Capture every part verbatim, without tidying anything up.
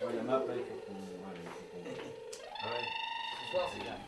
Il y a ma après, il faut qu'on... Ouais, il faut qu'on... Ah ouais. Ce soir, c'est bien.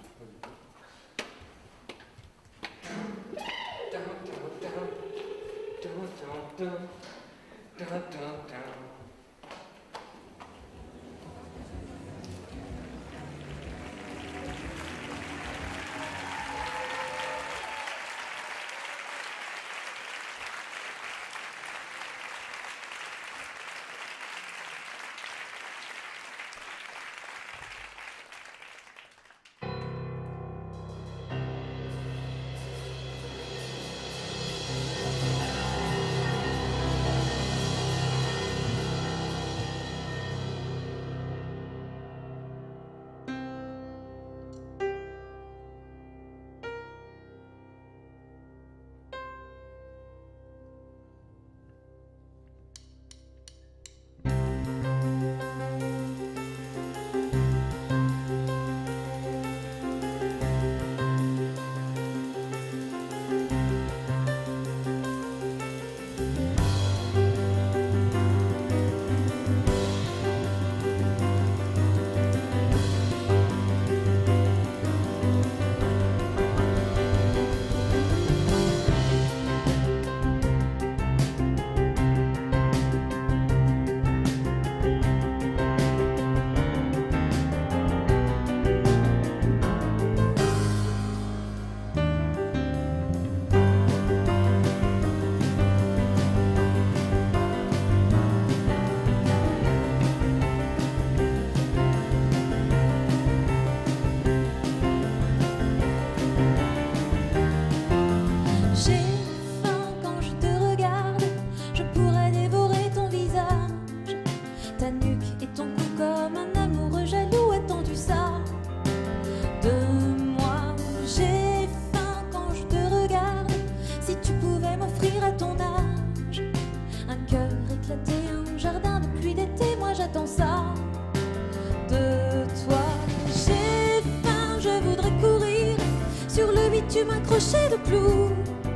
Tu m'accrochais de clous,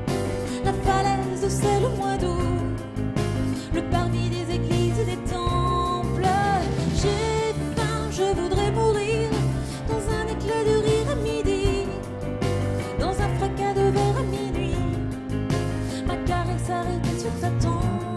la falaise c'est le mois d'août, le parvis des églises et des temples. J'ai faim, je voudrais mourir dans un éclat de rire à midi, dans un fracas de verre à minuit, ma caresse arrêtée sur ta tempe.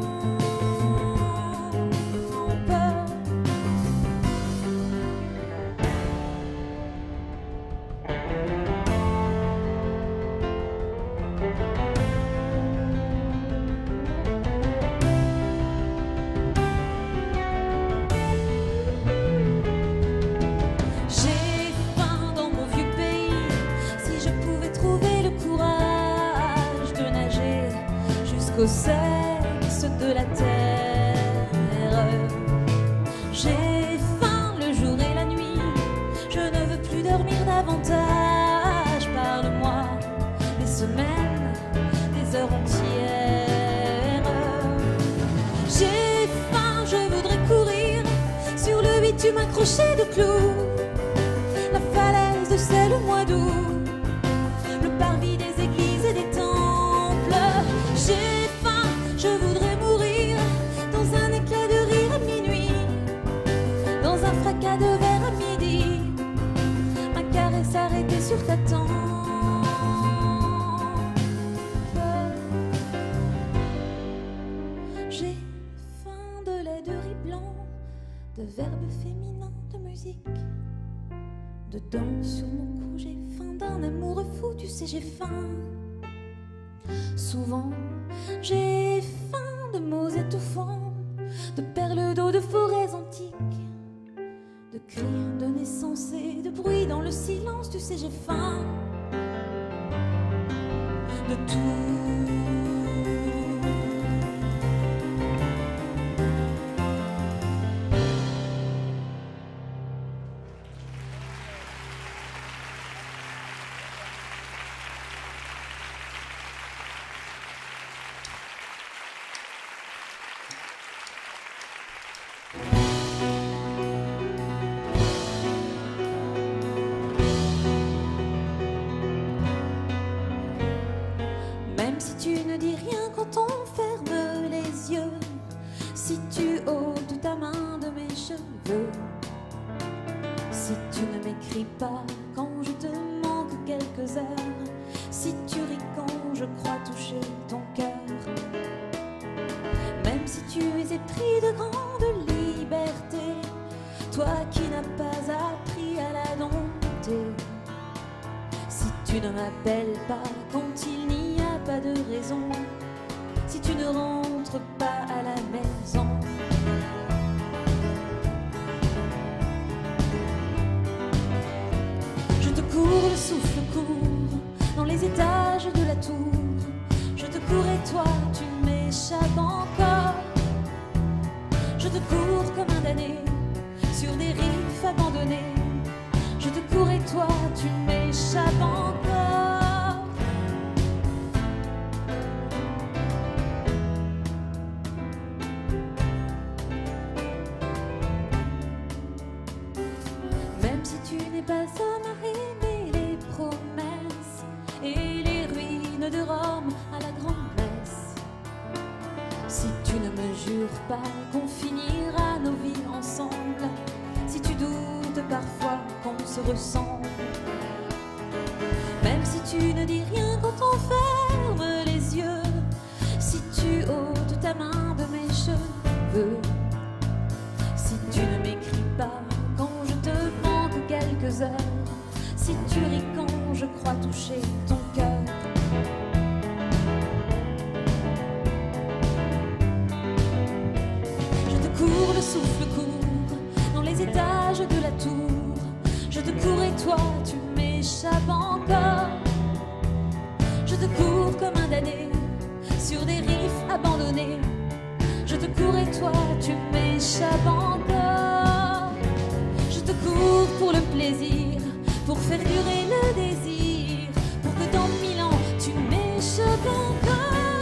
Au sexe de la terre, j'ai faim le jour et la nuit, je ne veux plus dormir davantage. Parle-moi des semaines, des heures entières. J'ai faim, je voudrais courir sur le bitume accroché de clous, la falaise c'est le mois d'août, le parvis des églises et des temples. J'ai je voudrais mourir dans un éclat de rire à minuit, dans un fracas de verre à midi, ma caresse arrêtée sur ta tempe. J'ai faim de lait de riz blanc, de verbes féminins, de musique, de danse sur mon cou. J'ai faim d'un amour fou, tu sais j'ai faim. Souvent j'ai faim de mots étouffants, de perles d'eau, de forêts antiques, de cris, de naissance et de bruit dans le silence. Tu sais j'ai faim de tout. Si tu ne dis rien quand on ferme les yeux, si tu ôtes ta main de mes cheveux, ne m'écris pas quand je te manque quelques heures, si tu ris quand je crois toucher ton cœur, même si tu es épris de grande liberté, toi qui n'as pas appris à la dompter, si tu ne m'appelles pas quand il n'y a pas de raison, si tu ne rentres pas à la maison. Je te cours, le souffle court dans les étages de la tour. Je te cours et toi tu m'échappes encore. Je te cours comme un damné sur des rives abandonnées. Je te cours et toi tu m'échappes encore. Même si tu n'es pas homme à aimer les promesses et les ruines de Rome à la grand-messe, si tu ne me jures pas qu'on finira nos vies ensemble, si tu doutes parfois qu'on se ressemble, même si tu ne dis rien quand on ferme les yeux, si tu ôtes ta main de mes cheveux, si tu ne m'écris pas quand je te manque quelques heures, si tu ris quand je crois toucher ton cœur, je te cours, le souffle court dans les étages de la tour. Je te cours et toi tu m'échappes encore. Je te cours comme un damné sur des rives abandonnées. Je te cours et toi tu m'échappes encore. Je te cours pour le plaisir, pour faire durer le désir, pour que dans mille ans tu m'échappes encore.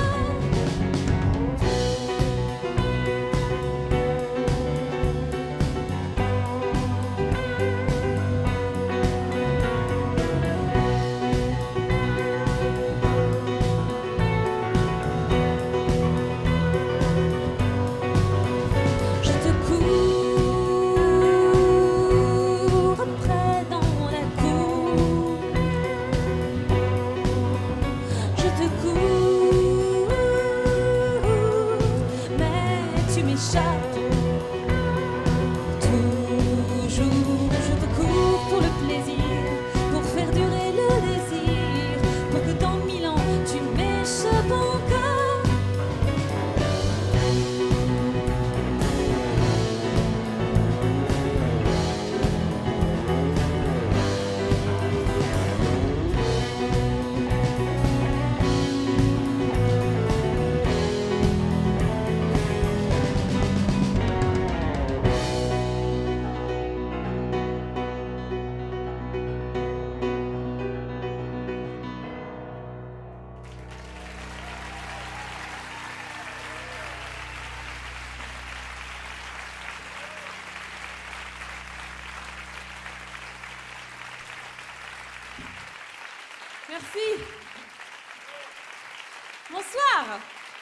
Merci. Bonsoir.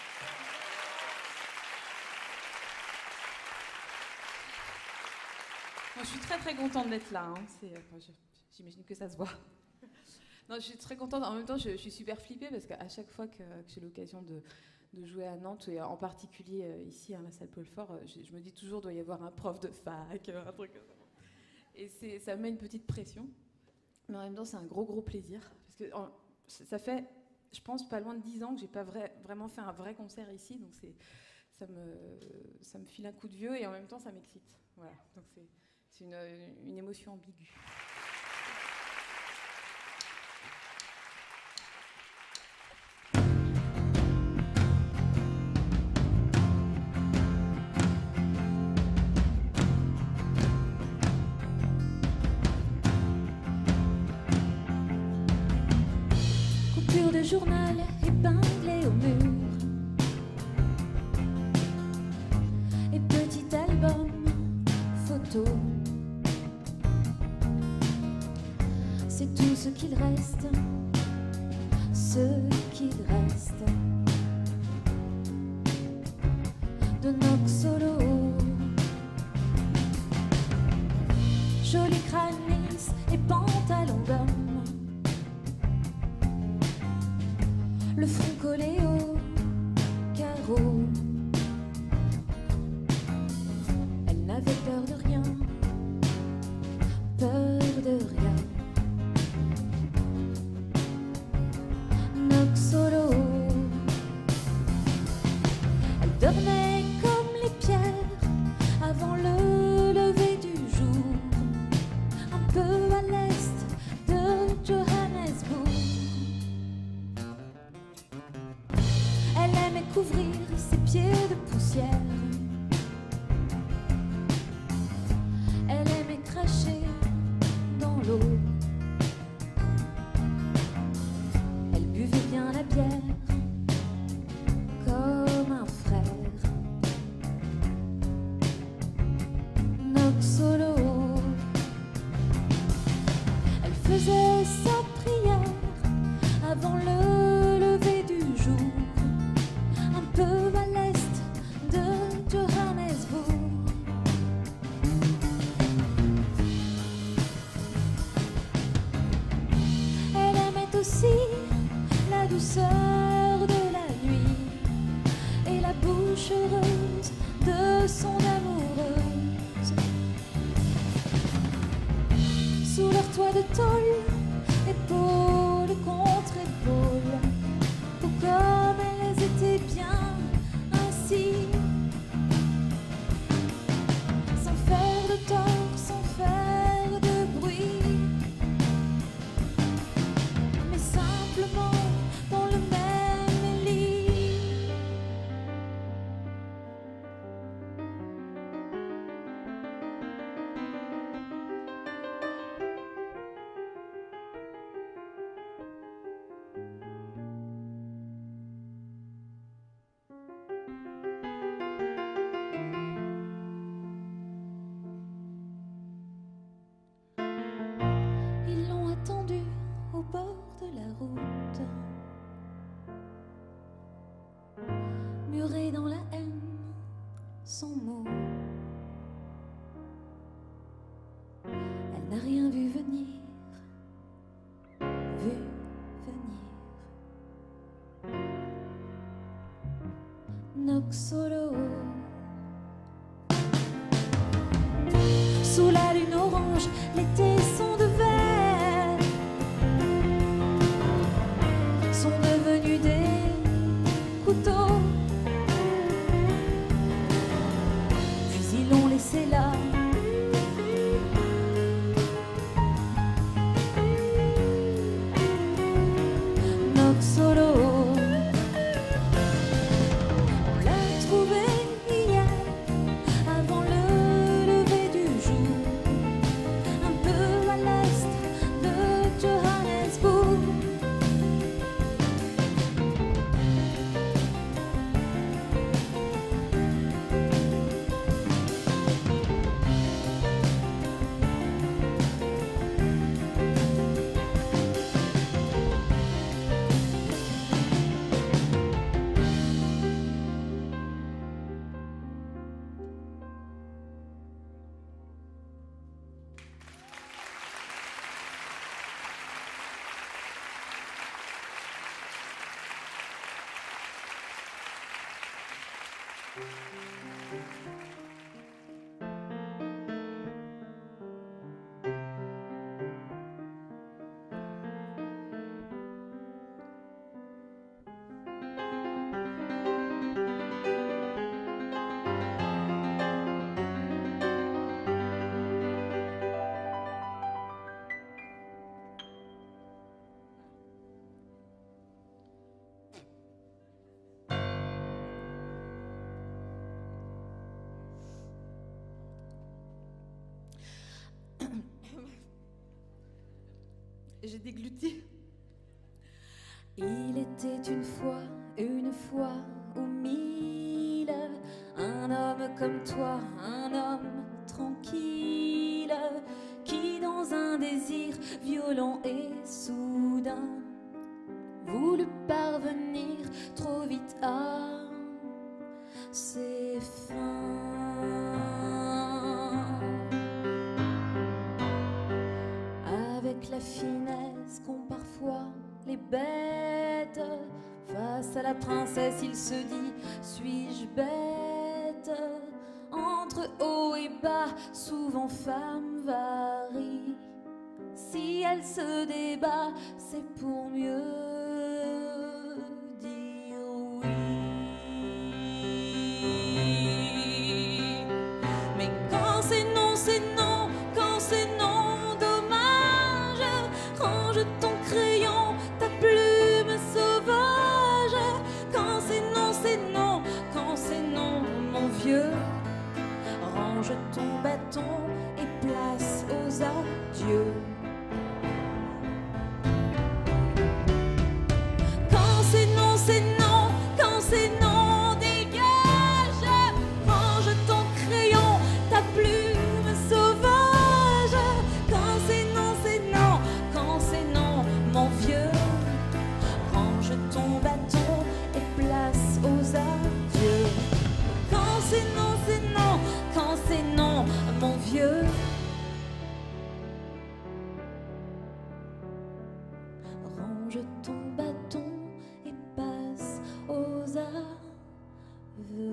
Bon, je suis très très contente d'être là. Hein. Enfin, j'imagine que ça se voit. Non, je suis très contente. En même temps, je, je suis super flippée parce qu'à chaque fois que, que j'ai l'occasion de, de jouer à Nantes, et en particulier euh, ici à la salle Paul Fort, je, je me dis toujours doit y avoir un prof de fac, un truc comme ça. Et ça me met une petite pression. Mais en même temps, c'est un gros gros plaisir. Parce que en, ça fait, je pense, pas loin de dix ans que j'ai pas vrai, vraiment fait un vrai concert ici. Donc ça me, ça me file un coup de vieux et en même temps, ça m'excite. Voilà. Donc c'est une, une émotion ambiguë. De journal épinglé au mur et petit album photo, c'est tout ce qu'il reste, ce qu'il reste de nos solos. Joli crâne sans mots. Elle n'a rien vu venir, vu venir. Nox solo. Sous la lune orange, les tessons de verre sont devenus des couteaux. Puis ils l'ont laissé là. Nox solo. On l'a trouvé hier, avant le lever du jour, un peu à l'est de Johannesburg. J'ai dégluti. Il était une fois, une fois ou mille, un homme comme toi, un homme tranquille, qui dans un désir violent et soudain voulut parvenir trop vite à ses fins. Avec la finesse qu'ont parfois les bêtes, face à la princesse il se dit, suis-je bête? Entre haut et bas, souvent femme varie. Si elle se débat, c'est pour mieux dire oui. Mais quand c'est non, c'est non, quand c'est non, dommage. Range ton crayon, ta plume sauvage. Quand c'est non, c'est non, quand c'est non, mon vieux. Range ton bâton et place aux adieux. Quand c'est non, c'est non, quand c'est non, dégage. Range ton crayon, ta plume sauvage. Quand c'est non, c'est non, quand c'est non, mon vieux. Range ton bâton et place aux adieux. Quand c'est non, c'est non, quand c'est non, mon vieux. Range ton bâton et passe aux aveux.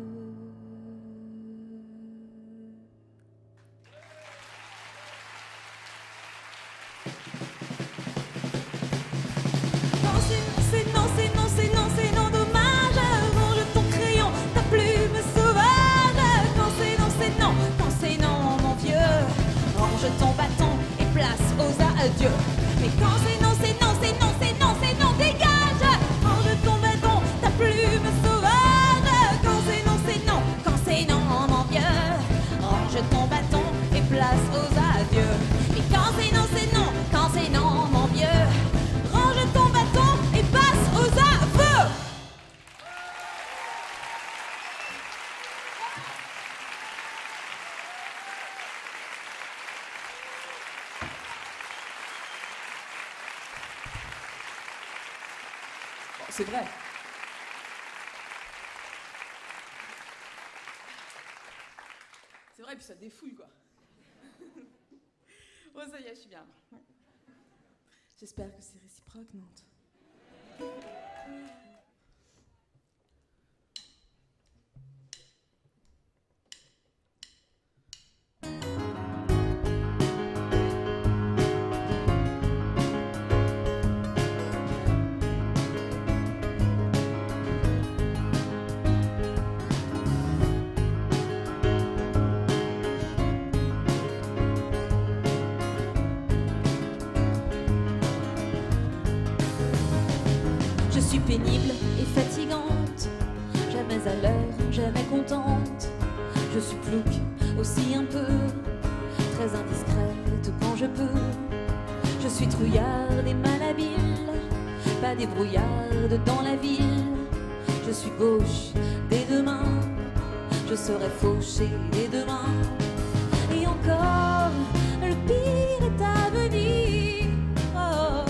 Quand c'est non, c'est non, c'est non, c'est non, c'est non, dommage. Range ton crayon, ta plume sauvage. Quand c'est non, c'est non, quand c'est non, mon vieux. Range ton bâton et place aux adieux. Mais quand c'est non, c'est non, c'est non, c'est non, c'est non, dégage. Range ton bâton, ta plume sauvage. Quand c'est non, c'est non, quand c'est non, mon vieux. Range ton bâton et place aux adieux. Mais quand c'est non, c'est non, quand c'est non, mon vieux. Range ton bâton et passe aux aveux. C'est vrai. C'est vrai, puis ça défoule, quoi. Bon, ça y est, je suis bien. J'espère que c'est réciproque, Nantes. Je suis pénible et fatigante, jamais à l'heure, jamais contente. Je suis plouc aussi un peu, très indiscrète quand je peux. Je suis trouillarde et malhabile, pas débrouillarde dans la ville. Je suis gauche dès demain, je serai fauchée dès demain. Et encore, le pire est à venir. Oh.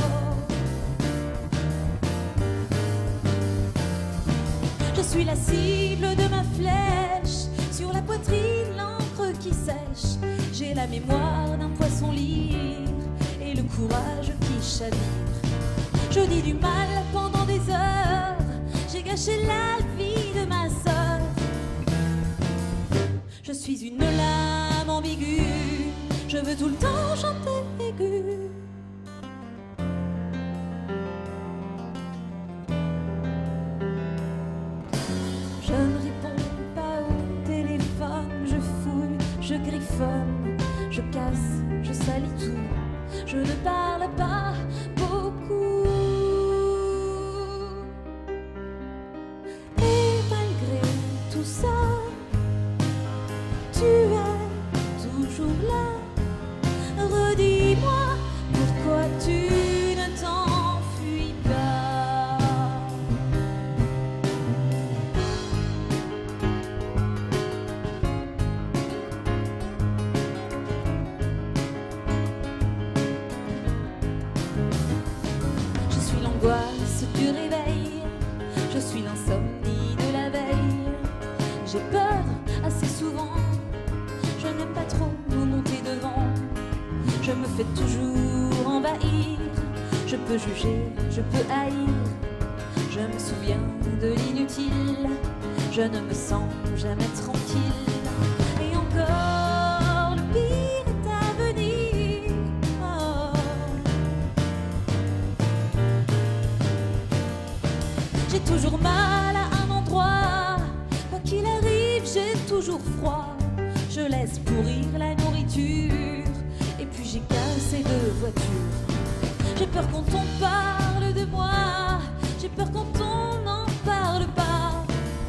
Je suis la cible de ma flèche, sur la poitrine l'encre qui sèche. J'ai la mémoire d'un poisson lyre et le courage qui chavire. Je dis du mal pendant des heures, j'ai gâché la vie de ma sœur. Je suis une lame ambiguë, je veux tout le temps chanter aigu. Je ne réponds pas au téléphone, je fouille, je griffonne, je casse, je salis tout, je ne parle pas beaucoup. Et malgré tout ça, tu es toujours là. Redis-moi pourquoi tu ne t'enfuis pas. Je suis l'angoisse du réveil, je suis l'insomnie de la veille. J'ai peur assez souvent, je n'aime pas trop nous monter devant. Je me fais toujours envahir, je peux juger, je peux haïr. Je me souviens de l'inutile, je ne me sens jamais tranquille. Et encore, le pire est à venir. Oh. J'ai toujours mal à un endroit, quoi qu'il arrive, j'ai toujours froid. Je laisse pourrir la nourriture, et puis j'ai cassé deux voitures. J'ai peur quand on parle de moi, j'ai peur quand on n'en parle pas.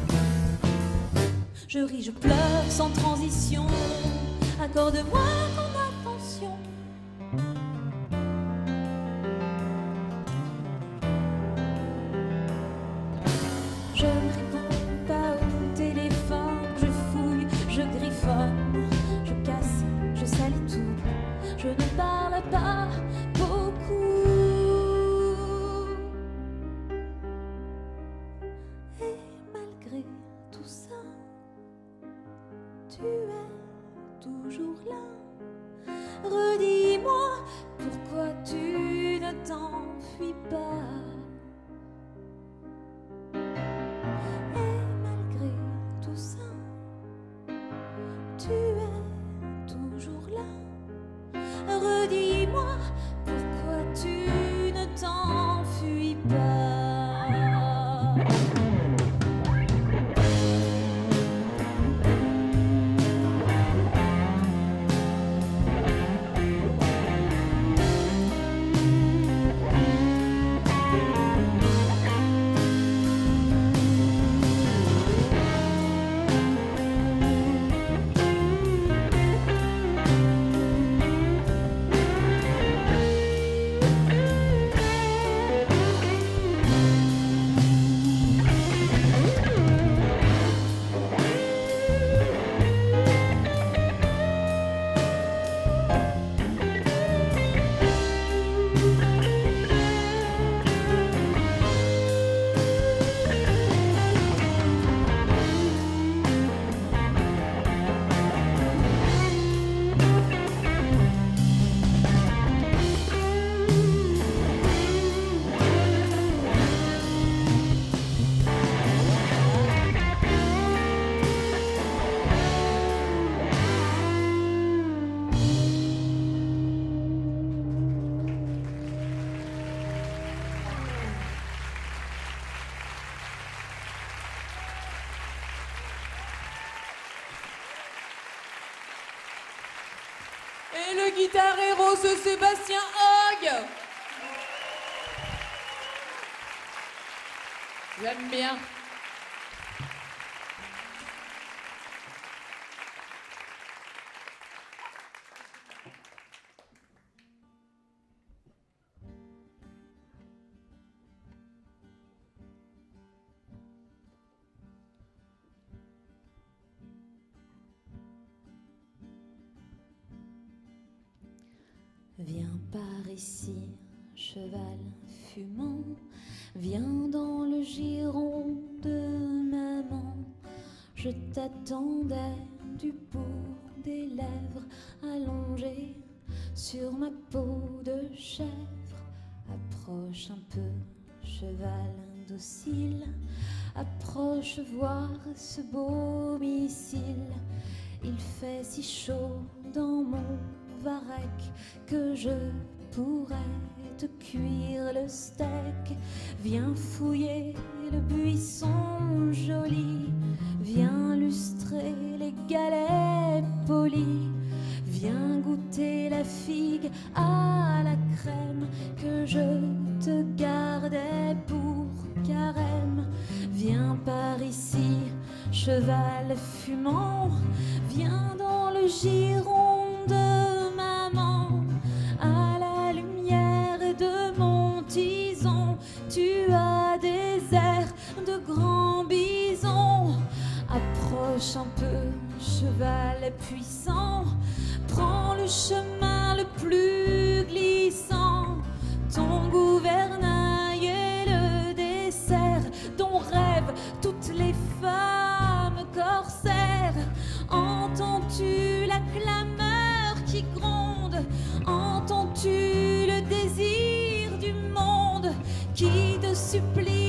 Je ris, je pleure sans transition, accorde-moi ton attention. Je ne réponds pas au téléphone, je fouille, je griffonne, je casse, je salis tout, je ne parle pas beaucoup. Et malgré tout ça, tu es toujours là. Redis-moi pourquoi tu ne t'enfuis pas. Et malgré tout ça, tu es toujours là. Redis-moi pourquoi tu ne t'enfuis pas. le guitare héros, ce Sébastien Hogg. J'aime bien. Viens par ici, cheval fumant, viens dans le giron de maman. Je t'attendais du bout des lèvres, allongé sur ma peau de chèvre. Approche un peu, cheval docile, approche voir ce beau missile. Il fait si chaud dans mon varech que je pourrais te cuire le steak. Viens fouiller le buisson joli, viens lustrer les galets polis, viens goûter la figue à la crème que je te gardais pour carême. Viens par ici, cheval fumant, viens dans le giron de maman. À la lumière de mon tison, tu as des airs de grand bison. Approche un peu, cheval puissant, prends le chemin le plus glissant. Ton gouvernail est le dessert dont rêvent toutes les femmes corsaires. Entends-tu la clameur qui gronde? Entends-tu le désir du monde qui te supplie